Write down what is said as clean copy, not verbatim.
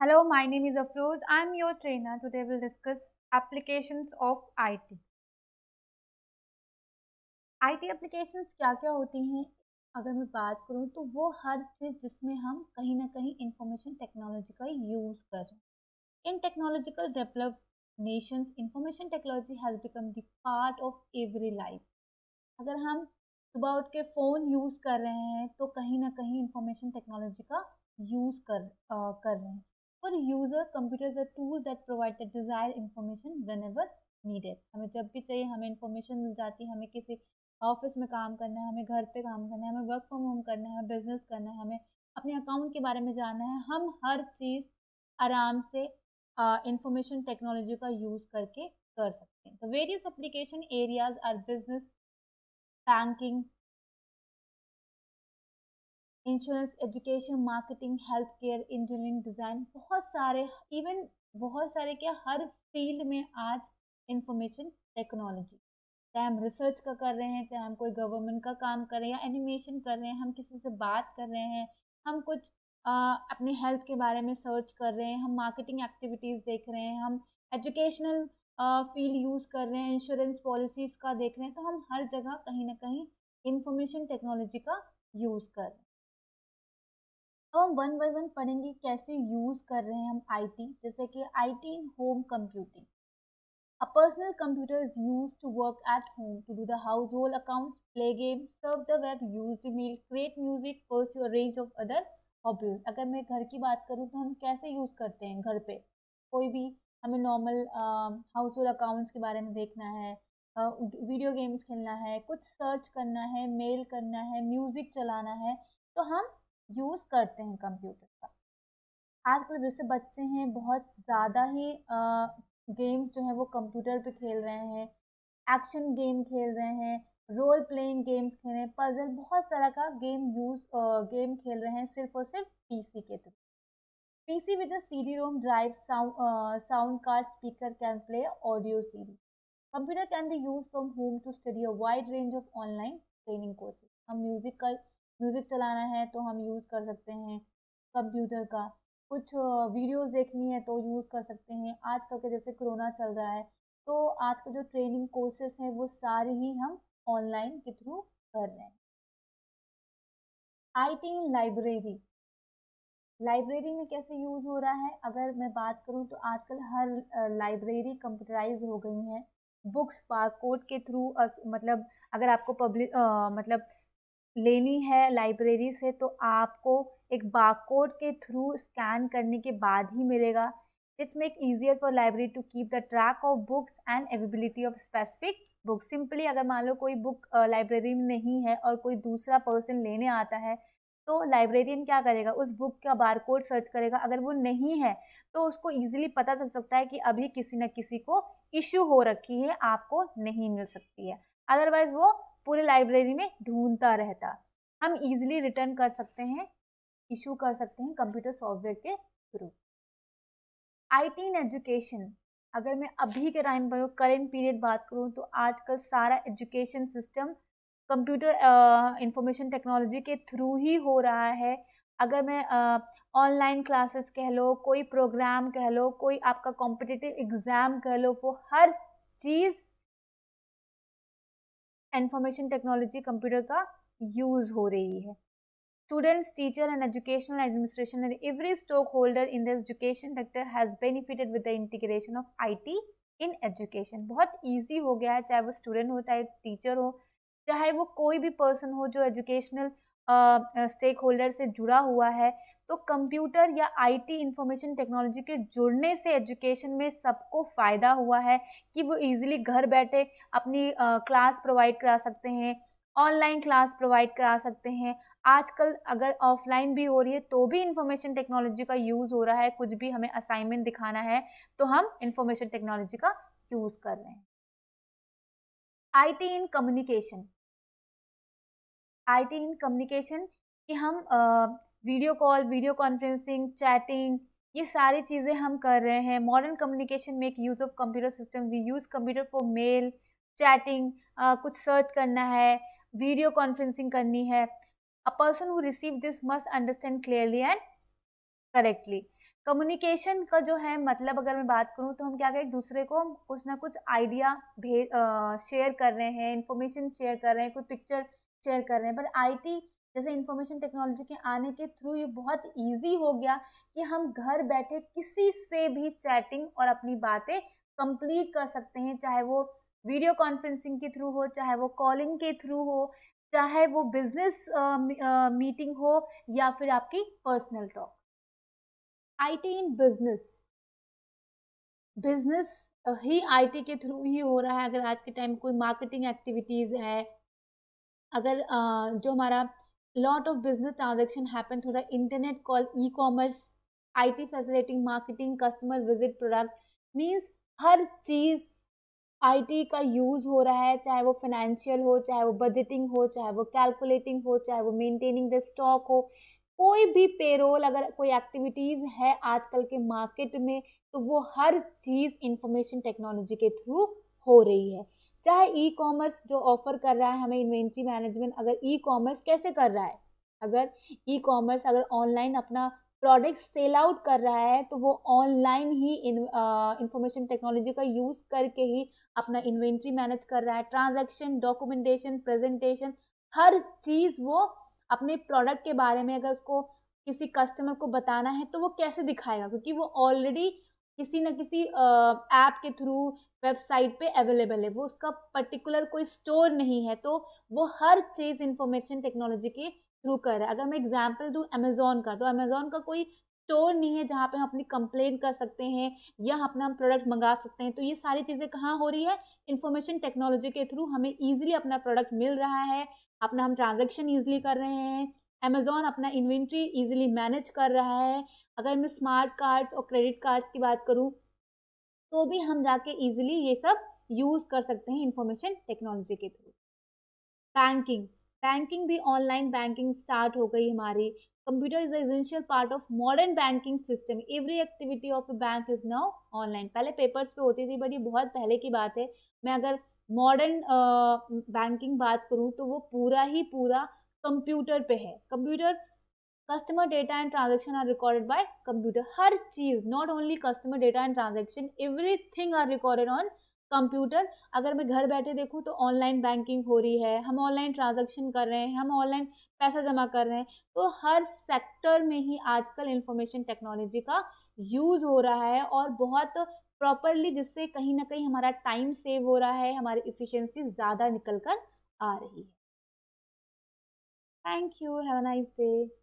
Hello, my name is Afroz. I'm your trainer. Today we'll discuss applications of IT. IT applications क्या क्या होती हैं? अगर मैं बात करूँ तो वो हर चीज़ जिसमें हम कहीं ना कहीं इंफॉर्मेशन टेक्नोलॉजी का यूज़ कर रहे हैं. In technological developed nations, information technology has become the part of every life. अगर हम सुबह उठ के फ़ोन यूज़ कर रहे हैं तो कहीं ना कहीं इंफॉर्मेशन टेक्नोलॉजी का यूज़ कर रहे हैं. For user computers are tools that provide the desired information whenever needed. हमें जब भी चाहिए हमें इंफॉर्मेशन मिल जाती है. हमें किसी ऑफिस में काम करना है, हमें घर पे काम करना है, हमें वर्क फ्रॉम होम करना है, हमें बिजनेस करना है, हमें अपने अकाउंट के बारे में जानना है. हम हर चीज़ आराम से इंफॉर्मेशन टेक्नोलॉजी का यूज़ करके कर सकते हैं. The various application areas are business, banking, insurance, education, marketing, health care, engineering, design. बहुत सारे, इवन बहुत सारे क्या, हर फील्ड में आज इंफॉर्मेशन टेक्नोलॉजी. चाहे हम रिसर्च का कर रहे हैं, चाहे हम कोई गवर्नमेंट का काम कर रहे हैं या एनिमेशन कर रहे हैं, हम किसी से बात कर रहे हैं, हम कुछ अपने हेल्थ के बारे में सर्च कर रहे हैं, हम मार्केटिंग एक्टिविटीज़ देख रहे हैं, हम एजुकेशनल फील्ड यूज़ कर रहे हैं, इंश्योरेंस पॉलिसीज़ का देख रहे हैं, तो हम हर जगह कहीं ना कहीं इंफॉर्मेशन टेक्नोलॉजी का यूज़ कर रहे हैं. तो हम वन बाय वन पढ़ेंगे कैसे यूज़ कर रहे हैं हम आईटी. जैसे कि IT in home computing. A personal computer is used to work at home, to do the household accounts, play games, surf the web, use email, create music, pursue a range of other hobbies. अगर मैं घर की बात करूँ तो हम कैसे use करते हैं घर पे? कोई भी हमें नॉर्मल हाउस होल्ड अकाउंट्स के बारे में देखना है, वीडियो गेम्स खेलना है, कुछ सर्च करना है, मेल करना है, म्यूज़िक चलाना है, तो हम यूज़ करते हैं कंप्यूटर का. आजकल जैसे बच्चे हैं बहुत ज़्यादा ही गेम्स जो है वो कंप्यूटर पे खेल रहे हैं. एक्शन गेम खेल रहे हैं, रोल प्लेइंग गेम्स खेल रहे हैं, पजल, बहुत तरह का गेम खेल रहे हैं सिर्फ और सिर्फ पीसी के through. PC with a CD-ROM drive, sound card, speaker can play audio CD. Computer can be used from home to study a wide range of online training courses. हम म्यूज़िक चलाना है तो हम यूज़ कर सकते हैं computer का. कुछ वीडियोस देखनी है तो यूज़ कर सकते हैं. आजकल के जैसे कोरोना चल रहा है तो आजकल जो ट्रेनिंग कोर्सेज हैं वो सारे ही हम ऑनलाइन के थ्रू कर रहे हैं. IT in library. लाइब्रेरी में कैसे यूज़ हो रहा है? अगर मैं बात करूँ तो आजकल हर लाइब्रेरी कंप्यूटराइज हो गई हैं. बुक्स बारकोड के थ्रू, मतलब अगर आपको मतलब लेनी है लाइब्रेरी से तो आपको एक बारकोड के थ्रू स्कैन करने के बाद ही मिलेगा. It's make easier for library to keep the track of books and availability of specific book. Simply अगर मान लो कोई बुक लाइब्रेरी में नहीं है और कोई दूसरा पर्सन लेने आता है तो लाइब्रेरियन क्या करेगा, उस बुक का बारकोड सर्च करेगा. अगर वो नहीं है तो उसको इजीली पता चल सकता है कि अभी किसी न किसी को इश्यू हो रखी है, आपको नहीं मिल सकती है. अदरवाइज वो पूरी लाइब्रेरी में ढूंढता रहता. हम इजीली रिटर्न कर सकते हैं, इशू कर सकते हैं कंप्यूटर सॉफ्टवेयर के थ्रू. IT in education. अगर मैं अभी के टाइम पर करेंट पीरियड बात करूँ तो आजकल सारा education system computer information technology के थ्रू ही हो रहा है. अगर मैं ऑनलाइन क्लासेस कह लो, कोई प्रोग्राम कह लो, कोई आपका कॉम्पिटिटिव एग्जाम कह लो, वो हर चीज़ इंफॉर्मेशन टेक्नोलॉजी कंप्यूटर का यूज़ हो रही है. Students, teacher and educational administration and every stakeholder in the education sector has benefited with the integration of IT in education. बहुत easy हो गया है, चाहे वो student हो, चाहे teacher हो, चाहे वो कोई भी person हो जो educational stakeholder से जुड़ा हुआ है. तो कंप्यूटर या आईटी इंफॉर्मेशन टेक्नोलॉजी के जुड़ने से एजुकेशन में सबको फ़ायदा हुआ है कि वो इजीली घर बैठे अपनी क्लास प्रोवाइड करा सकते हैं, ऑनलाइन क्लास प्रोवाइड करा सकते हैं. आजकल अगर ऑफलाइन भी हो रही है तो भी इंफॉर्मेशन टेक्नोलॉजी का यूज़ हो रहा है. कुछ भी हमें असाइनमेंट दिखाना है तो हम इंफॉर्मेशन टेक्नोलॉजी का यूज़ कर रहे हैं. IT in communication. IT in communication कि हम video call, video conferencing, chatting, ये सारी चीज़ें हम कर रहे हैं. Modern communication make use of computer system. We use computer for mail, chatting, कुछ सर्च करना है, वीडियो कॉन्फ्रेंसिंग करनी है. A person who receive this must understand clearly and correctly. Communication का जो है मतलब अगर मैं बात करूँ तो हम क्या करें, एक दूसरे को हम कुछ ना कुछ आइडिया शेयर कर रहे हैं, इंफॉर्मेशन शेयर कर रहे हैं, कोई पिक्चर शेयर कर रहे हैं। पर आईटी जैसे इंफॉर्मेशन टेक्नोलॉजी के आने के थ्रू ये बहुत इजी हो गया कि हम घर बैठे किसी से भी चैटिंग और अपनी बातें कंप्लीट कर सकते हैं, चाहे वो वीडियो कॉन्फ्रेंसिंग के थ्रू हो, चाहे वो कॉलिंग के थ्रू हो, चाहे वो बिजनेस मीटिंग हो, या फिर आपकी personal talk. IT in business, business ही आईटी के थ्रू ही हो रहा है। अगर आज के टाइम कोई मार्केटिंग एक्टिविटीज है, अगर जो हमारा lot of business transaction happen through the internet call e commerce, IT facilitating marketing customer visit product, means हर चीज आईटी का यूज हो रहा है, चाहे वो फाइनेंशियल हो, चाहे वो बजटिंग हो, चाहे वो कैलकुलेटिंग हो, चाहे वो मेंटेनिंग द स्टॉक हो, कोई भी पेरोल, अगर कोई एक्टिविटीज है आजकल के मार्केट में, तो वो हर चीज इंफॉर्मेशन टेक्नोलॉजी के थ्रू हो रही है। चाहे ई कॉमर्स जो ऑफर कर रहा है हमें इन्वेंट्री मैनेजमेंट, अगर ई कॉमर्स कैसे कर रहा है, अगर ई कॉमर्स अगर ऑनलाइन अपना प्रोडक्ट सेल आउट कर रहा है, तो वो ऑनलाइन ही इंफॉर्मेशन टेक्नोलॉजी का यूज करके ही अपना इन्वेंट्री मैनेज कर रहा है। ट्रांजैक्शन, डॉक्यूमेंटेशन, प्रेजेंटेशन, हर चीज वो अपने प्रोडक्ट के बारे में अगर उसको किसी कस्टमर को बताना है तो वो कैसे दिखाएगा, क्योंकि वो ऑलरेडी किसी न किसी ऐप के थ्रू वेबसाइट पे अवेलेबल है, वो उसका पर्टिकुलर कोई स्टोर नहीं है, तो वो हर चीज इंफॉर्मेशन टेक्नोलॉजी के थ्रू कर रहा है। अगर मैं एग्जांपल दूं अमेजोन का, तो अमेजोन का कोई स्टोर नहीं है जहाँ पे हम अपनी कंप्लेन कर सकते हैं या अपना प्रोडक्ट मंगा सकते हैं। तो ये सारी चीजें कहाँ हो रही है, इंफॉर्मेशन टेक्नोलॉजी के थ्रू हमें इजीली अपना प्रोडक्ट मिल रहा है, अपना हम ट्रांजेक्शन इजीली कर रहे हैं, अमेजोन अपना इन्वेंट्री इजीली मैनेज कर रहा है। अगर मैं स्मार्ट कार्ड्स और क्रेडिट कार्ड्स की बात करूँ तो भी हम जाके इजीली ये सब यूज कर सकते हैं इंफॉर्मेशन टेक्नोलॉजी के थ्रू। बैंकिंग, बैंकिंग भी ऑनलाइन बैंकिंग स्टार्ट हो गई हमारी। Computer is essential part of modern banking system, every activity of a bank is now online. पहले पेपर्स पे होती थी, बट ये बहुत पहले की बात है। मैं अगर मॉडर्न बैंकिंग बात करूँ तो वो पूरा ही पूरा कंप्यूटर पे है। Computer, customer data and transaction are recorded by computer. हर चीज, not only customer data and transaction, everything are recorded on computer. अगर मैं घर बैठे देखूँ तो ऑनलाइन बैंकिंग हो रही है, हम ऑनलाइन ट्रांजेक्शन कर रहे हैं, हम ऑनलाइन पैसा जमा कर रहे हैं। तो हर सेक्टर में ही आजकल इंफॉर्मेशन टेक्नोलॉजी का यूज हो रहा है और बहुत प्रॉपरली, जिससे कहीं ना कहीं हमारा टाइम सेव हो रहा है, हमारी इफिशियंसी ज़्यादा निकल कर आ रही है। Thank you, have a nice day.